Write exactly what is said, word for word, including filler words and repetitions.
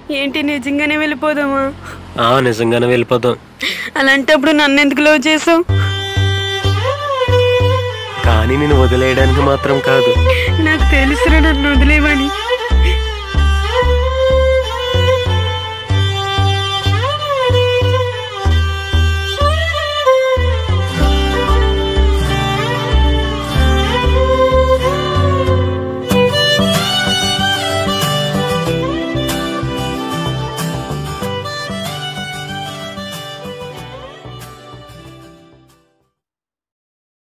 ఏంటి నిజంగానే వెళ్ళిపోదామా? ఆ నిజంగానే వెళ్ళిపోదాం. అలాంటప్పుడు నన్ను ఎందుకు లవ్ చేసావు? కానీ నేను వదిలేయడానికి మాత్రం కాదు. నాకు తెలుసురా నన్ను వదిలేవని.